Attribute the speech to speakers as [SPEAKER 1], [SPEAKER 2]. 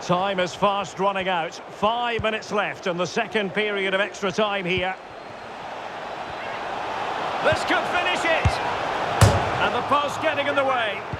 [SPEAKER 1] Time is fast running out. 5 minutes left in the second period of extra time here. This could finish it. And the post getting in the way.